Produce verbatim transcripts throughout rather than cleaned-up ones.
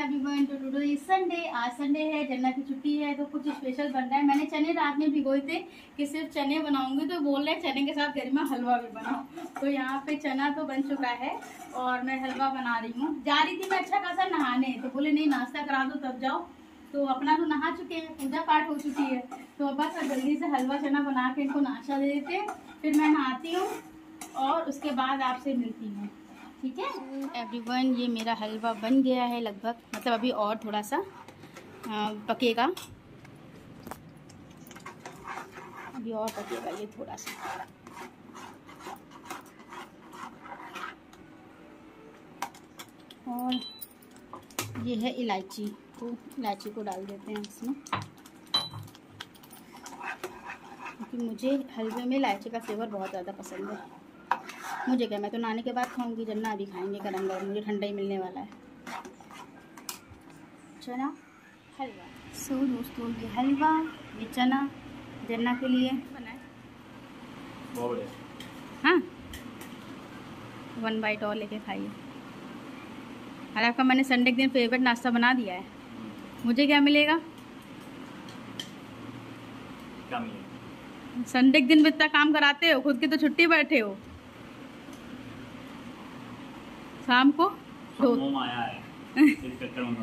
Everyone, तो today is Sunday. आज Sunday है, जन्ना की छुट्टी है, तो कुछ स्पेशल बन रहा है। मैंने चने रात में भिगोए थे कि सिर्फ चने बनाऊंगी, तो बोल रहे चने के साथ घर में हलवा भी बनाओ। तो यहाँ पे चना तो बन चुका है और मैं हलवा बना रही हूँ। जा रही थी मैं अच्छा खासा नहाने, तो बोले नहीं नाश्ता करा दो तब जाओ। तो अपना तो नहा चुके हैं, पूजा पाठ हो चुकी है, तो बस जल्दी से हलवा चना बना के इनको नाश्ता दे देते हैं, फिर मैं नहाती हूँ और उसके बाद आपसे मिलती हूँ, ठीक है एवरीवन। ये मेरा हलवा बन गया है लगभग, मतलब अभी और थोड़ा सा पकेगा, अभी और पकेगा ये थोड़ा सा। और ये है इलायची, तो इलायची को डाल देते हैं इसमें, क्योंकि मुझे हलवे में इलायची का फ्लेवर बहुत ज़्यादा पसंद है। मुझे क्या, मैं तो नहाने के बाद खाऊंगी, जन्ना अभी खाएंगे गरम गरम, मुझे ठंडा ही मिलने वाला है। चना हलवा। सो दोस्तों, ये हलवा, ये चना जन्ना के लिए बनाए। हाँ, वन बाइट और लेके खाइए। और आपका मैंने संडे के दिन फेवरेट नाश्ता बना दिया है। मुझे क्या मिलेगा? क्या मिलेगा? संडे के दिन भी इतना काम कराते हो, खुद की तो छुट्टी बैठे हो। शाम को आया है। इस चक्कर में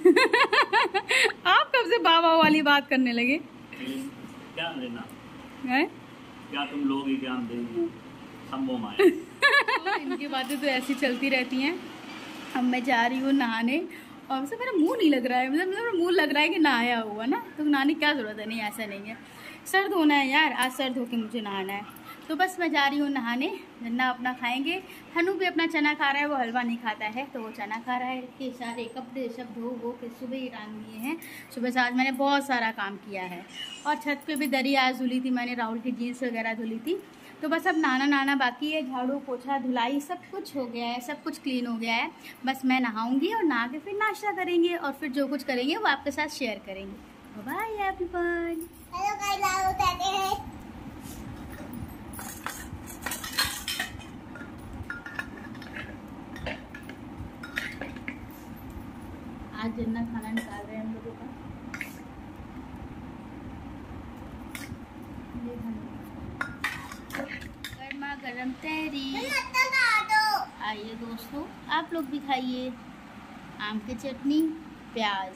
आप कब से बाबा वाली बात करने लगे? क्या लेना है? क्या तुम लोग ही ज्ञान देंगे? संभव आया। इनकी बातें तो ऐसी चलती रहती हैं। अब मैं जा रही हूँ नहाने, और वैसे मेरा मुंह नहीं लग रहा है, मतलब मेरा मुंह लग रहा है कि नहाया हुआ ना, तो नहाने की क्या ज़रूरत है? नहीं, ऐसा नहीं है। सर धोना है यार, आज सर धो के मुझे नहाना है, तो बस मैं जा रही हूँ नहाने। जन्ना अपना खाएंगे, हनु भी अपना चना खा रहा है, वो हलवा नहीं खाता है, तो वो चना खा रहा है। कि सारे कपड़े सब धो वो के सुबह ही टांग दिए हैं। सुबह से आज मैंने बहुत सारा काम किया है, और छत पे भी दरी आज धुली थी मैंने, राहुल की जीन्स वगैरह धुली थी। तो बस अब नहाना नहाना बाकी है, झाड़ू पोछा धुलाई सब कुछ हो गया है, सब कुछ क्लीन हो गया है। बस मैं नहाऊंगी और नहा के फिर नाश्ता करेंगे, और फिर जो कुछ करेंगे वो आपके साथ शेयर करेंगे। Bye everyone. हेलो गाइस, आज जन्ना खाना निकाल रहे हैं हम लोगों का। गर्मा गर्म तहरी। आइए दोस्तों, आप लोग भी खाइए। आम की चटनी, प्याज।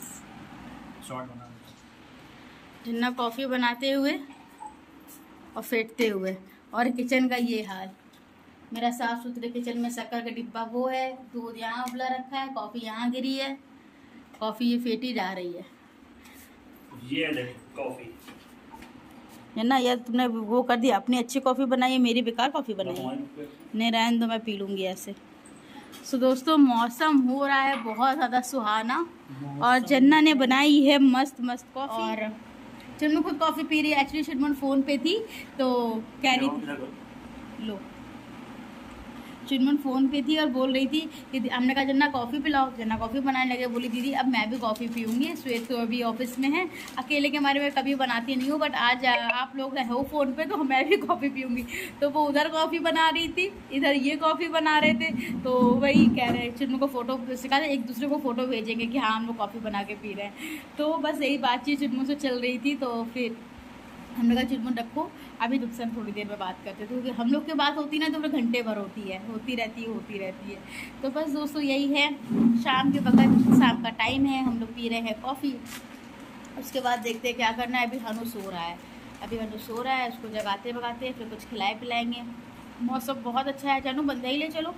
जन्ना कॉफ़ी बनाते हुए और फेंटते हुए, और किचन का ये हाल। मेरा साफ सुथरे किचन में शक्कर का डिब्बा वो है, दूध यहाँ उबला रखा है, कॉफ़ी यहाँ गिरी है, कॉफ़ी ये फेंटी जा रही है। ये देखो कॉफ़ी है ना यार, तुमने वो कर दिया, अपनी अच्छी कॉफ़ी बनाई है, मेरी बेकार कॉफ़ी बनाई है। नहीं रहने दो, मैं पी लूँगी ऐसे। सो दोस्तों, मौसम हो रहा है बहुत ज़्यादा सुहाना, और जन्ना ने बनाई है मस्त मस्त कॉफ़ी, और चिन्मू खुद कॉफ़ी पी रही है। एक्चुअली चिन्मू फ़ोन पे थी, तो कह रही थी, लो चिन्मन फ़ोन पे थी और बोल रही थी कि हमने कहा जन्ना कॉफ़ी पिलाओ, जन्ना कॉफ़ी बनाने लगे। बोली दीदी अब मैं भी कॉफ़ी पीऊँगी, श्वेत तो अभी ऑफिस में है, अकेले के हमारे में कभी बनाती नहीं हूँ, बट आज आप लोग हो फ़ोन पे तो मैं भी कॉफ़ी पीऊँगी। तो वो उधर कॉफ़ी बना रही थी, इधर ये कॉफ़ी बना रहे थे, तो वही कह रहे चिन्मू को फ़ोटो सिखा दे, एक दूसरे को फ़ोटो भेजेंगे कि हाँ हम लोग कॉफ़ी बना के पी रहे हैं। तो बस यही बातचीत चिन्मू से चल रही थी, तो फिर हमने कहा चिन्मू रखो, अभी तुमसे हम थोड़ी देर में बात करते हैं, क्योंकि हम लोग की बात होती ना तो फिर घंटे भर होती है, होती रहती है होती रहती है। तो बस दोस्तों यही है, शाम के वक्त, शाम का टाइम है, हम लोग पी रहे हैं कॉफ़ी। उसके बाद देखते हैं क्या करना है। अभी हनु सो रहा है, अभी हनु सो रहा है, उसको जगाते भगाते फिर कुछ खिलाए पिलाएंगे। मौसम बहुत अच्छा है, जानू बंदा ही ले चलो।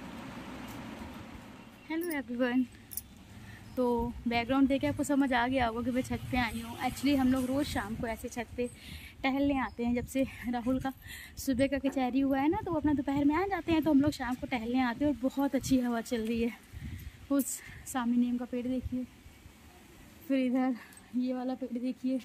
हेलो एवरीवन, तो बैकग्राउंड देख के आपको समझ आ गया होगा कि मैं छत पे आई हूँ। एक्चुअली हम लोग रोज़ शाम को ऐसे छत पे टहलने आते हैं। जब से राहुल का सुबह का कचहरी हुआ है ना, तो वो अपना दोपहर में आ जाते हैं, तो हम लोग शाम को टहलने आते हैं, और बहुत अच्छी हवा चल रही है। उस सामने नीम का पेड़ देखिए, फिर इधर ये वाला पेड़ देखिए।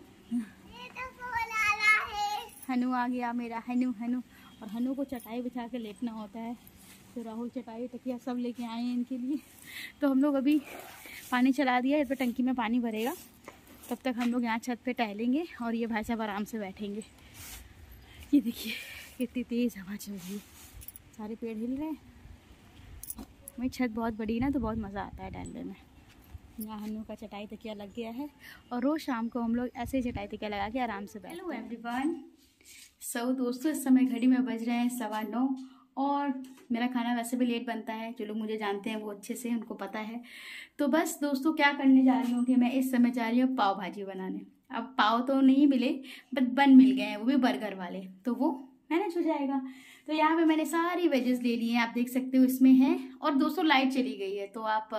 हनु आ गया मेरा, हनु हनु और हनु को चटाई बिछा के लेटना होता है, तो राहुल चटाई तकिया सब लेके आए हैं इनके लिए। तो हम लोग अभी पानी चला दिया, इस पर टंकी में पानी भरेगा, तब तक हम लोग यहाँ छत पे टहलेंगे, और ये भाई साहब आराम से बैठेंगे। ये देखिए कितनी तेज़ हवा चल रही है, सारे पेड़ हिल रहे हैं। वही छत बहुत बड़ी है ना, तो बहुत मज़ा आता है टहलने में। यहाँ हम लोग का चटाई तकिया लग गया है और रोज़ शाम को हम लोग ऐसे ही चटाई तकिया लगा के आराम से बैठते हैं। हेलो एवरीवन, सो दोस्तों इस समय घड़ी में बज रहे हैं सवा नौ और मेरा खाना वैसे भी लेट बनता है। जो लोग मुझे जानते हैं वो अच्छे से उनको पता है। तो बस दोस्तों क्या करने जा रही हूँ कि मैं इस समय जा रही हूँ पाव भाजी बनाने। अब पाव तो नहीं मिले बट बन मिल गए हैं, वो भी बर्गर वाले, तो वो मैनेज हो जाएगा। तो यहाँ पे मैंने सारी वेजेस ले ली हैं, आप देख सकते हो इसमें है। और दोस्तों लाइट चली गई है तो आप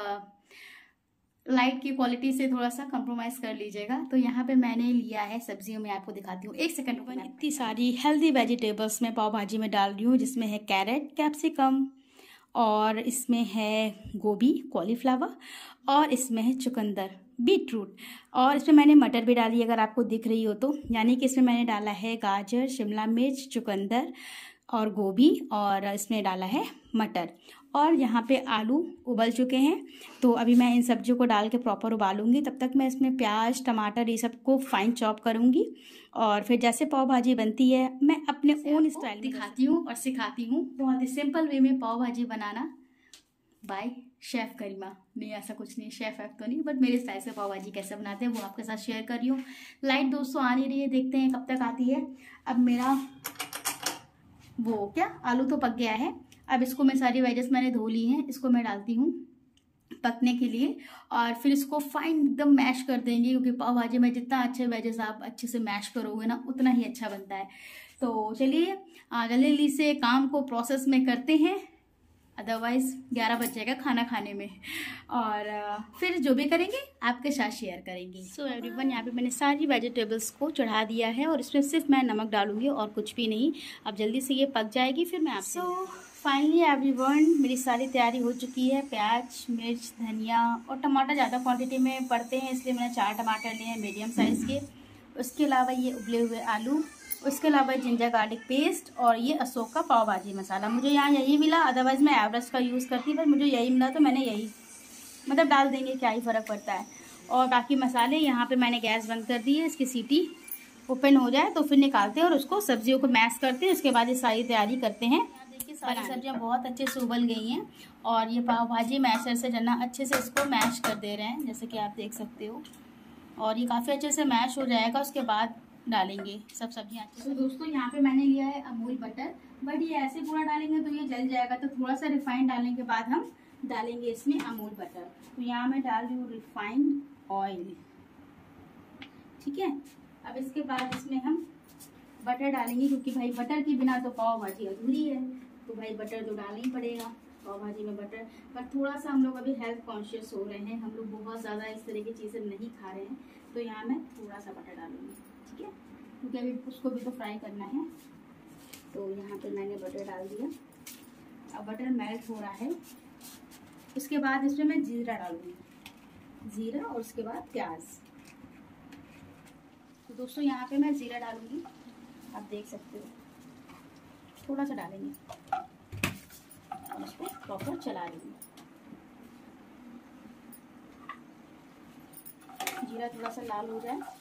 लाइट की क्वालिटी से थोड़ा सा कंप्रोमाइज कर लीजिएगा। तो यहाँ पे मैंने लिया है सब्जियों में, आपको दिखाती हूँ, एक सेकंड। मैं इतनी सारी हेल्दी वेजिटेबल्स में पाव भाजी में डाल रही हूँ, जिसमें है कैरेट, कैप्सिकम, और इसमें है गोभी, कॉलीफ्लावर, और इसमें है चुकंदर, बीट रूट, और इसमें मैंने मटर भी डाली अगर आपको दिख रही हो तो। यानी कि इसमें मैंने डाला है गाजर, शिमला मिर्च, चुकंदर और गोभी, और इसमें डाला है मटर, और यहाँ पे आलू उबल चुके हैं। तो अभी मैं इन सब्जियों को डाल के प्रॉपर उबालूंगी। तब तक मैं इसमें प्याज, टमाटर ये सब को फाइन चॉप करूँगी और फिर जैसे पाव भाजी बनती है मैं अपने ओन स्टाइल दिखाती हूँ और सिखाती हूँ बहुत ही सिंपल वे में पाव भाजी बनाना बाय शेफ़ गरिमा। नहीं ऐसा कुछ नहीं, शेफ़ एफ तो नहीं, बट मेरे स्टाइल से पाव भाजी कैसे बनाते हैं वो आपके साथ शेयर कर रही हूँ। लाइट दोस्तों आ नहीं रही है, देखते हैं कब तक आती है। अब मेरा वो क्या आलू तो पक गया है। अब इसको मैं सारी वेजेस मैंने धो ली हैं, इसको मैं डालती हूँ पकने के लिए और फिर इसको फाइन एकदम मैश कर देंगे, क्योंकि पाव भाजी में जितना अच्छे वेजेस आप अच्छे से मैश करोगे ना उतना ही अच्छा बनता है। तो चलिए जल्दी जल्दी से काम को प्रोसेस में करते हैं, अदरवाइज ग्यारह बज जाएगा खाना खाने में, और फिर जो भी करेंगे आपके साथ शेयर करेंगे। सो एवरीवन, यहाँ पे मैंने सारी वेजिटेबल्स को चढ़ा दिया है और इसमें सिर्फ मैं नमक डालूंगी और कुछ भी नहीं। अब जल्दी से ये पक जाएगी फिर मैं आपसे। सो फाइनली एवरीवन, मेरी सारी तैयारी हो चुकी है। प्याज, मिर्च, धनिया और टमाटर ज़्यादा क्वान्टिटी में पड़ते हैं, इसलिए मैंने चार टमाटर लिए हैं मीडियम साइज़ के। उसके अलावा ये उबले हुए आलू, उसके अलावा जिंजर गार्लिक पेस्ट, और ये अशोक का पाव भाजी मसाला। मुझे यहाँ यही मिला, अदरवाइज़ मैं एवरेस्ट का यूज़ करती, पर मुझे यही मिला तो मैंने यही मतलब डाल देंगे, क्या ही फ़र्क पड़ता है। और बाकी मसाले यहाँ पे मैंने गैस बंद कर दी है, इसकी सीटी ओपन हो जाए तो फिर निकालते हैं और उसको सब्जियों को मैश करते हैं। उसके बाद ये सारी तैयारी करते हैं। देखिए सारी सब्जियाँ बहुत अच्छे से उबल गई हैं और ये पाव भाजी मैशर से जना अच्छे से इसको मैश कर दे रहे हैं, जैसे कि आप देख सकते हो। और ये काफ़ी अच्छे से मैश हो जाएगा, उसके बाद डालेंगे सब सब्जियाँ अच्छे से। तो दोस्तों यहाँ पे मैंने लिया है अमूल बटर, बट ये ऐसे पूरा डालेंगे तो ये जल जाएगा, तो थोड़ा सा रिफाइंड डालने के बाद हम डालेंगे इसमें अमूल बटर। तो यहाँ मैं डाल रही हूँ रिफाइंड ऑयल, ठीक है। अब इसके बाद इसमें हम बटर डालेंगे, क्योंकि भाई बटर के बिना तो पाव भाजी अधूरी है, तो भाई बटर तो डालना ही पड़ेगा पाव भाजी में बटर। पर थोड़ा सा हम लोग अभी हेल्थ कॉन्शियस हो रहे हैं, हम लोग बहुत ज़्यादा इस तरह की चीज़ें नहीं खा रहे हैं, तो यहाँ मैं थोड़ा सा बटर डालूंगी, ठीक है, क्योंकि अभी उसको भी तो फ्राई करना है। तो यहाँ पे मैंने बटर डाल दिया। अब बटर मेल्ट हो रहा है, उसके बाद इसमें मैं जीरा डालूंगी, जीरा, और उसके बाद प्याज। तो दोस्तों यहाँ पे मैं जीरा डालूंगी, आप देख सकते हो, थोड़ा सा डालेंगे और इसको प्रॉपर चला लेंगे। जीरा थोड़ा सा लाल हो जाए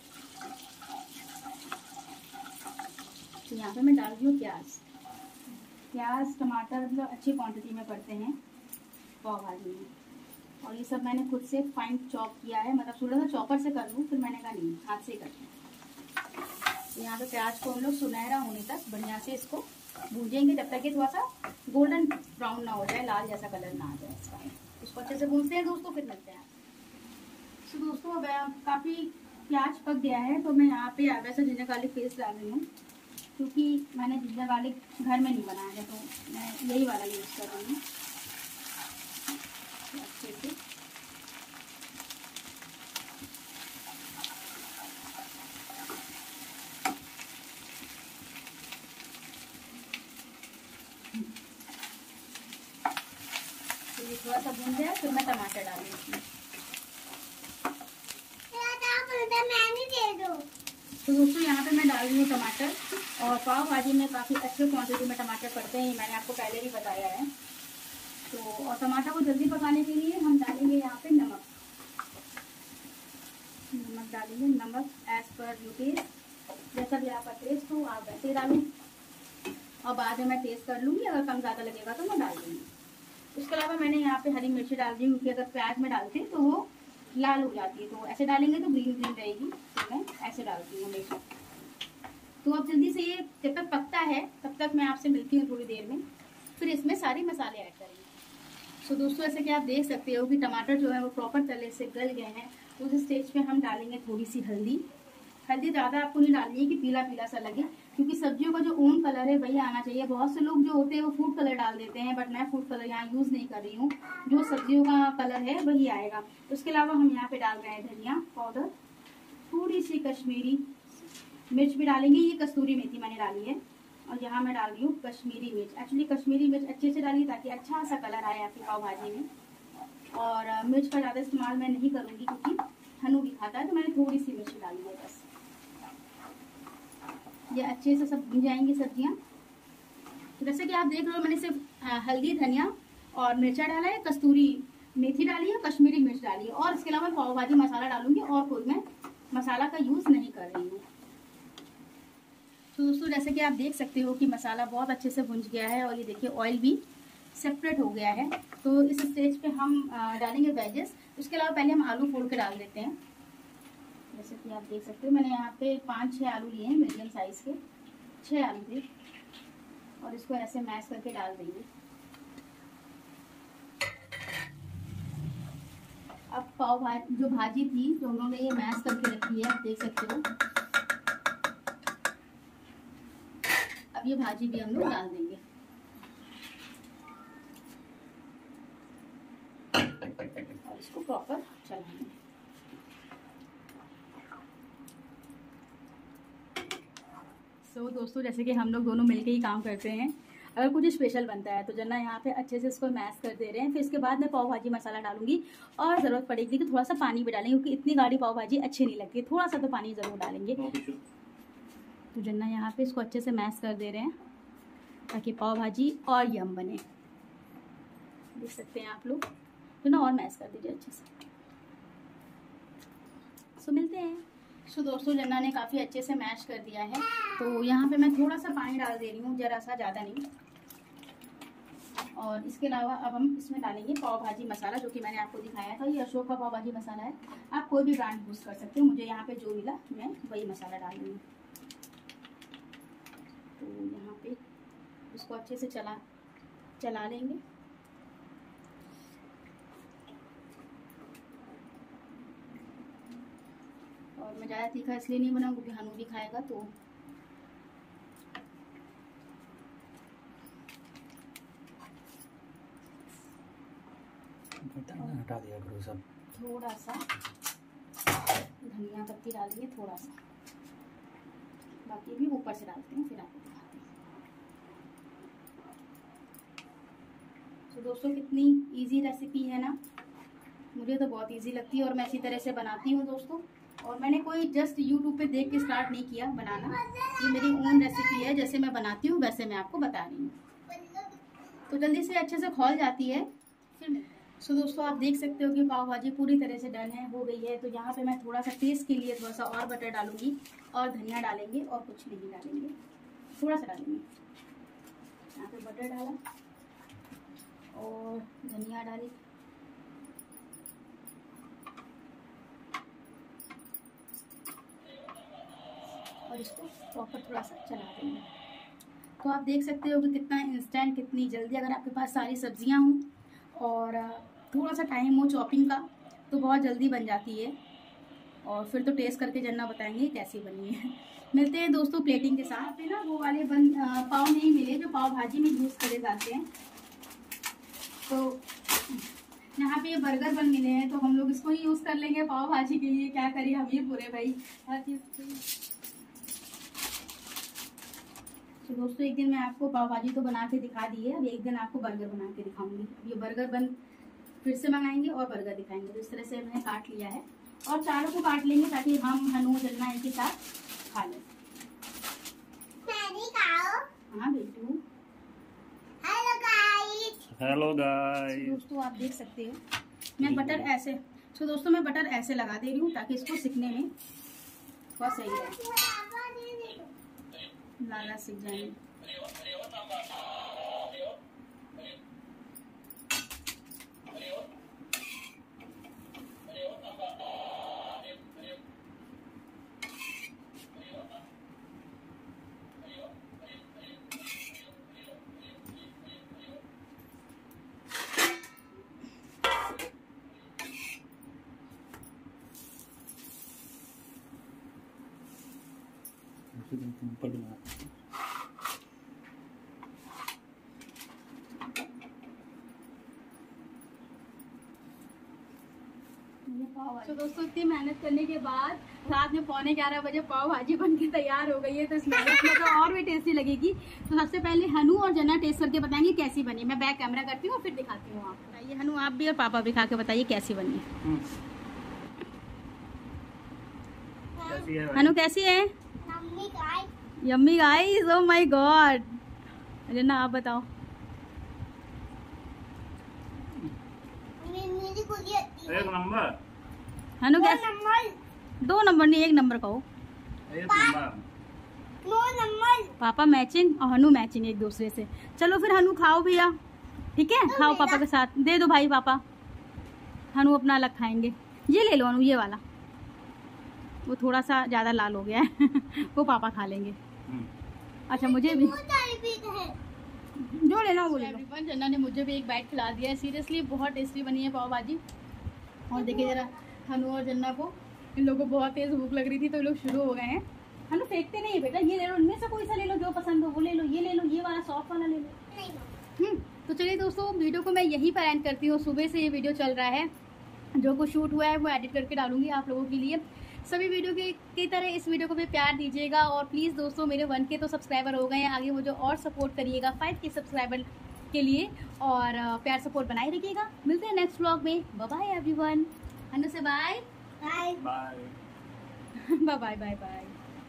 तो यहाँ पे मैं डाल रही हूँ प्याज। प्याज टमाटर मतलब अच्छी क्वांटिटी में पड़ते हैं पाव भाजी में, और ये सब मैंने खुद से फाइन चॉप किया है, मतलब थोड़ा सा चॉपर से कर लूँ, फिर मैंने कहा नहीं हाथ से ही करते हैं। यहाँ पे प्याज को हम लोग सुनहरा होने तक बढ़िया से इसको भूजेंगे, जब तक कि थोड़ा सा गोल्डन ब्राउन ना हो जाए, लाल जैसा कलर ना आ जाए इसका। इसको अच्छे से भूनते हैं दोस्तों, फिर मिलते हैं। तो दोस्तों अब काफ़ी प्याज पक गया है, तो मैं यहाँ पे वैसे जिंजर गार्लिक पेस्ट डाल रही हूँ, क्योंकि मैंने जिंजर गार्लिक घर में नहीं बनाया है, तो मैं यही वाला यूज़ कर रही हूँ अच्छे से। तो ये थोड़ा सा भून जाए फिर मैं टमाटर डालूंगी इसमें। तो दोस्तों यहाँ पे मैं डाल रही हूँ टमाटर, और पाव भाजी में काफ़ी अच्छे क्वांटिटी में टमाटर पड़ते हैं, मैंने आपको पहले भी बताया है। तो और टमाटर को जल्दी पकाने के लिए हम डालेंगे यहाँ पे नमक। नमक डालेंगे, नमक एज पर यू टेस्ट, जैसा भी आपका टेस्ट हो आप वैसे डालूँ, और बाद में मैं टेस्ट कर लूँगी, अगर कम ज़्यादा लगेगा तो मैं डाल दूँगी। उसके अलावा मैंने यहाँ पे हरी मिर्ची डाल दी, क्योंकि अगर प्याज में डालते हैं तो वो लाल हो जाती है, तो ऐसे डालेंगे तो ग्रीन ग्रीन रहेगी, तो मैं ऐसे डालती हूँ हमेशा। तो अब जल्दी से ये जब तक पकता है तब तक मैं आपसे मिलती हूँ थोड़ी देर में, फिर इसमें सारे मसाले ऐड करेंगे। सो दोस्तों ऐसे कि आप देख सकते हो कि टमाटर जो है वो प्रॉपर तरीके से गल गए हैं। तो उस स्टेज पे हम डालेंगे थोड़ी सी हल्दी। हल्दी ज़्यादा आपको नहीं डालनी है कि पीला पीला सा लगे, क्योंकि सब्जियों का जो ओन कलर है वही आना चाहिए। बहुत से लोग जो होते हैं वो फूड कलर डाल देते हैं, बट मैं फूड कलर यहाँ यूज़ नहीं कर रही हूँ, जो सब्जियों का कलर है वही आएगा। उसके अलावा हम यहाँ पे डाल रहे हैं धनिया पाउडर, थोड़ी सी कश्मीरी मिर्च भी डालेंगे, ये कस्तूरी मेथी मैंने डाली है, और यहाँ मैं डाल रही हूँ कश्मीरी मिर्च। एक्चुअली कश्मीरी मिर्च अच्छे से डालिए ताकि अच्छा सा कलर आए आपकी पाव भाजी में। और मिर्च का ज़्यादा इस्तेमाल मैं नहीं करूँगी क्योंकि हनु भी खाता है, तो मैंने थोड़ी सी मिर्च डाली है बस। ये अच्छे से सब भुन जाएंगी सब्जियाँ। तो जैसे कि आप देख रहे हो मैंने सिर्फ हल्दी धनिया और मिर्चा डाला है, कस्तूरी मेथी डाली है, कश्मीरी मिर्च डाली है, और इसके अलावा पाव भाजी मसाला डालूंगी, और कोई मैं मसाला का यूज़ नहीं कर रही हूँ। तो दोस्तों जैसे कि आप देख सकते हो कि मसाला बहुत अच्छे से भुंज गया है, और ये देखिए ऑयल भी सेपरेट हो गया है। तो इस स्टेज पे हम डालेंगे वेजेस। उसके अलावा पहले हम आलू फोड़ के डाल देते हैं। जैसे कि आप देख सकते हो मैंने यहाँ पे पाँच छः आलू लिए हैं, मीडियम साइज़ के छः आलू थे, और इसको ऐसे मैश करके डाल देंगे। अब पाव भाजी जो भाजी थी जो उन्होंने ये मैश करके रखी है, आप देख सकते हो। अब ये भाजी भी हम लोग डाल देंगे। और इसको प्रॉपर चलाएंगे। सो so, दोस्तों जैसे कि हम लोग दोनों मिलके ही काम करते हैं। अगर कुछ स्पेशल बनता है तो जन्ना यहाँ पे अच्छे से इसको मैश कर दे रहे हैं। फिर इसके बाद मैं पाव भाजी मसाला डालूंगी, और ज़रूरत पड़ेगी तो थोड़ा सा पानी भी डालेंगे, क्योंकि इतनी गाढ़ी पाव भाजी अच्छी नहीं लगती, थोड़ा सा तो पानी ज़रूर डालेंगे। तो जन्ना यहाँ पे इसको अच्छे से मैश कर दे रहे हैं ताकि पाव भाजी और यम बने। देख सकते हैं आप लोग, तो ना और मैश कर दीजिए अच्छे से। सो मिलते हैं। सो दोस्तों जन्ना ने काफ़ी अच्छे से मैश कर दिया है, तो यहाँ पे मैं थोड़ा सा पानी डाल दे रही हूँ, ज़रा सा, ज़्यादा नहीं। और इसके अलावा अब हम इसमें डालेंगे पाव भाजी मसाला, जो कि मैंने आपको दिखाया था। ये अशोक का पाव भाजी मसाला है, आप कोई भी ब्रांड यूज़ कर सकते हो। मुझे यहाँ पे जो मिला मैं वही मसाला डाल रही हूँ। तो यहाँ पे इसको अच्छे से चला चला लेंगे। और मैं ज़्यादा तीखा इसलिए नहीं बनाऊँ क्योंकि हनु भी खाएगा, तो हटा दिया करो सब। थोड़ा सा धनिया पत्ती डालेंगे, थोड़ा सा, बाकी भी ऊपर से डालते हैं, फिर आपको दिखाते हैं। तो दोस्तों कितनी इजी रेसिपी है ना, मुझे तो बहुत इजी लगती है, और मैं इसी तरह से बनाती हूँ दोस्तों। और मैंने कोई जस्ट यूट्यूब पे देख के स्टार्ट नहीं किया बनाना, ये मेरी ओन रेसिपी है, जैसे मैं बनाती हूँ वैसे मैं आपको बता रही हूँ। तो जल्दी से अच्छे से खौल जाती है फिर। सो दोस्तों आप देख सकते हो कि पाव भाजी पूरी तरह से डन है, हो गई है। तो यहाँ पे मैं थोड़ा सा टेस्ट के लिए थोड़ा सा और बटर डालूंगी, और धनिया डालेंगे, और कुछ नहीं डालेंगे, थोड़ा सा डालेंगे। यहाँ पे बटर डाला और धनिया डाली, और इसको प्रॉपर थोड़ा सा चला देंगे। तो आप देख सकते हो कि कितना इंस्टेंट, कितनी जल्दी, अगर आपके पास सारी सब्जियां हों और थोड़ा सा टाइम हो चॉपिंग का, तो बहुत जल्दी बन जाती है। और फिर तो टेस्ट करके जन्ना बताएंगे कैसी बनी है। मिलते हैं दोस्तों प्लेटिंग के साथ। पे ना वो वाले बन पाव नहीं मिले जो पाव भाजी में यूज़ करे जाते हैं, तो यहाँ पे ये बर्गर बन मिले हैं, तो हम लोग इसको ही यूज़ कर लेंगे पाव भाजी के लिए। क्या करिए हम ये पूरे भाई हर चीज़। तो दोस्तों एक दिन मैं आपको पाव भाजी तो बना के दिखा दी है, अब एक दिन आपको बर्गर बना के दिखाऊंगी। अब ये बर्गर बन फिर से मंगाएंगे और बर्गर दिखाएंगे। तो इस तरह से मैंने काट लिया है, और चारों को काट लेंगे ताकि हम हनु जलना एक ही साथ खा लें। हाँ बेटू। Hello guys. Hello guys. दोस्तों आप देख सकते हो मैं बटर ऐसे तो दोस्तों मैं बटर ऐसे लगा दे रही हूँ ताकि इसको सिकने में बहुत सही है, लाला सीख जाएंगे। ऊपर बना तो दोस्तों इतनी मेहनत करने के बाद रात में पौने ग्यारह बजे पाव भाजी बन के तैयार हो गई है, तो इस मेहनत में तो और भी टेस्टी लगेगी। तो सबसे पहले हनु और जना टेस्ट करके बताएंगे कैसी बनी। मैं बैक कैमरा करती हूँ और फिर दिखाती हूँ। आप बताइए हनु, आप भी और पापा भी खा के बताइए कैसी बनी है। हनु कैसी है? Yummy guys, oh my God. जना आप बताओ। एक नंबर। हनु कैसे? दो नंबर नहीं, एक नंबर कहो। एक नंबर। दो नंबर। पापा मैचिंग और हनु मैचिंग एक दूसरे से। चलो फिर हनु खाओ भैया, ठीक है? खाओ पापा के साथ। दे दो भाई पापा। हनु अपना अलग खाएंगे। ये ले लो हनु, ये वाला। वो थोड़ा सा ज्यादा लाल हो गया है वो पापा खा लेंगे। अच्छा मुझे भी जो लेना वो ले लो। जन्ना ने मुझे भी एक बाइट खिला दिया है। सीरियसली बहुत टेस्टी बनी है पाव भाजी। और देखिए जरा हनु और जन्ना को, इन लोगों को बहुत तेज भूख लग रही थी तो ये लोग शुरू हो गए हैं। हनु फेंकते नहीं है बेटा, ये ले लो, इनमें से कोई सा ले लो जो पसंद हो वो ले लो। ये ले लो, ये वाला सॉफ्ट वाला ले लो। हम्म तो चलिए दोस्तों, वीडियो को मैं यहीं पर एंड करती हूँ। सुबह से ये वीडियो चल रहा है, जो कुछ शूट हुआ है वो एडिट करके डालूंगी आप लोगों के लिए। सभी वीडियो की, की तरह इस वीडियो को भी प्यार दीजिएगा। और प्लीज़ दोस्तों, मेरे वन के तो सब्सक्राइबर हो गए हैं, आगे मुझे और सपोर्ट करिएगा फाइव के सब्सक्राइबर के लिए। और प्यार सपोर्ट बनाए रखिएगा। मिलते हैं नेक्स्ट व्लॉग में। Bye bye everyone. हनु से bye bye bye bye bye bye bye.